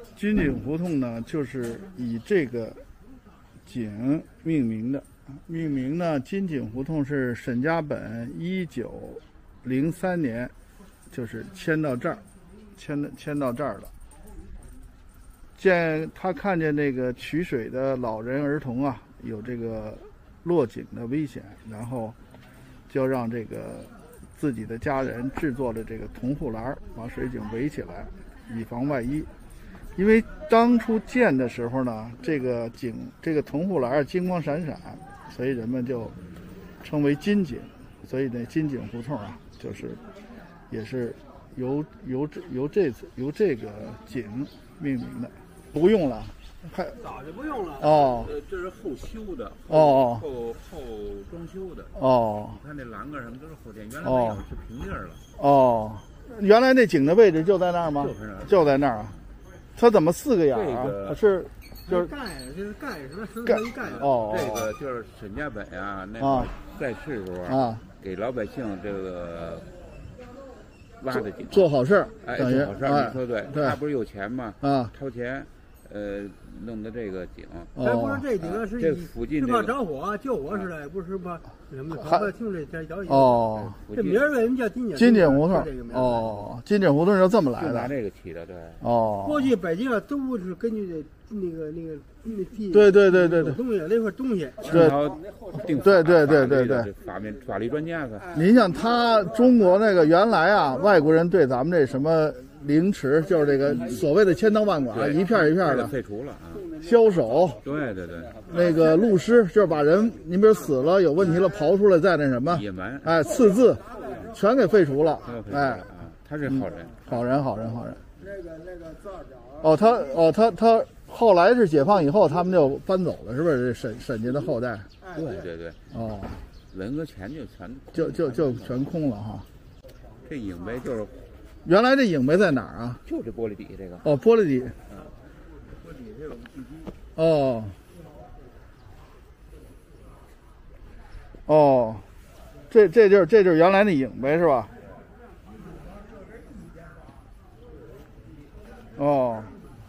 金井胡同呢，就是以这个井命名的。命名呢，金井胡同是沈家本1903年，就是迁到这儿，迁到这儿了。他看见那个取水的老人儿童啊，有这个落井的危险，然后就让这个自己的家人制作了这个铜护栏，把水井围起来，以防万一。因为当初建的时候呢，这个铜护栏金光闪闪，所以人们就称为金井。所以呢，金井胡同啊，也是由这个井命名的。不用了， 早就不用了。 哦， 这是后修的。 哦， 后装修的。 哦， 你看那栏杆什么都是后建，原来没有，是平地了。 哦，原来那井的位置就在那儿吗？就在那儿啊。它怎么4个眼啊？就是盖，这是盖什么？盖一盖。 哦， 这个就是沈家本啊，那会在世时候啊， 给老百姓这个挖的井， 做好事儿。 哎，做好事儿，你说对。他不是有钱吗？ 啊， 掏钱。弄的这个井， 还不是这井是这附近是怕着火救火似的，不是怕什么老百姓这着急。 哦， 这名儿为什么叫金井胡同？哦，金井胡同就这么来的， 拿这个起的，对。 哦， 过去北京啊都是根据那个地， 对东西那块东西， 对， 法律专家的。 您像他中国那个原来啊，外国人对咱们这什么凌迟，就是这个所谓的千刀万剐，一片一片的废除了啊。 枭首， 对， 那个戮尸，就是把人，您比如死了有问题了，刨出来再那什么， 野蛮， 哎，刺字，全给废除了，哎， 他是好人。 他后来是解放以后，他们就搬走了，是不是？沈家的后代。 对。 哦， 文革前就全空了哈。 这影碑就是原来这影碑在哪儿啊？ 就这玻璃底这个。 哦，玻璃底。 玻璃底这有地基。 哦，这就是原来那影碑是吧？哦。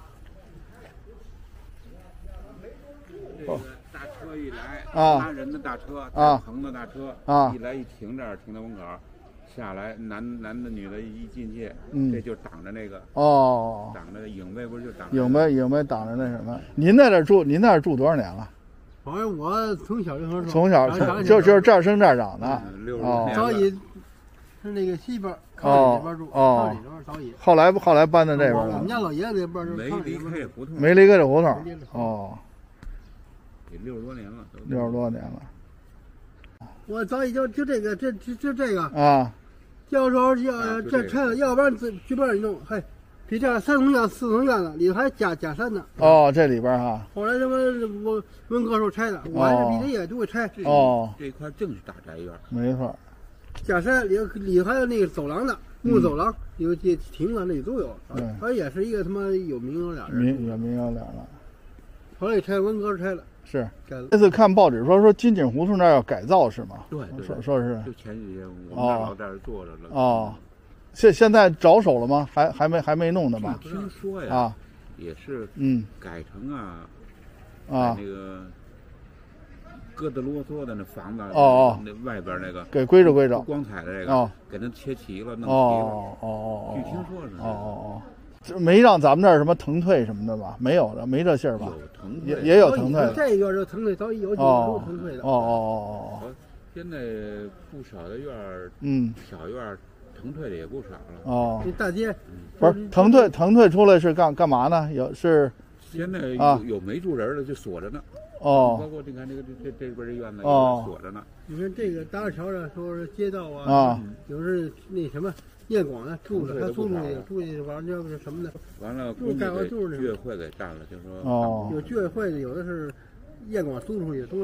大车一来， 拉人的大车，横的大车，一来一停这儿，停在门口，下来男的女的一进去，这就挡着那个。哦。挡着影碑，不是就挡着。 影碑挡着那什么？您在这住多少年了？ 好像我从小就是这儿生这儿长的。 60 早已是那个西边靠里边住，靠里边早已。 后来搬到这边了。 我们家老爷子那边是没离开这胡同。哦。 也60多年了 ，60多年了。 我早已就这个啊， 要说这拆了，要不然随便一弄，嘿，比这3层院、4层院子里头还加山呢。 哦，这里边哈。 后来他们我文革时候拆的，我还是比这也都会拆。 哦， 这一块正是大宅院。 没错。 加山里还有那个走廊呢，木走廊有亭子那里都有。他也是一个他妈有名有脸人。 有名有脸了。 后来一拆，文革拆了。 是，这次看报纸说金井胡同那儿要改造是吗？ 对， 说是。 就前几天我们大佬在这坐着了。 哦，现在着手了吗？还没弄呢吧？ 听说呀，也是改成那个疙瘩啰嗦的那房子那外边那个给归着光彩的这个给它切齐了，弄齐了。据听说是。 这没让咱们这儿什么腾退什么的吧？没有的，没这信儿吧？ 有腾退， 也有腾退。 这院就腾退，早已有几个都腾退的。 现在不少的院儿，小院儿腾退的也不少了。 哦，这大街不是腾退出来是干嘛呢？ 现在有没住人的就锁着呢。 哦， 包括你看这边这院子也锁着呢。 你看这个大桥上说是街道啊，有时那什么。叶广呢住着，他租去完这个什么的， 完了盖完住居委会给占了，就说有居委会的，有的是叶广租出去，都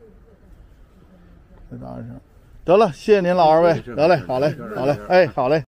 这当然是得了，谢谢您老二位，得嘞，好嘞，哎，好嘞。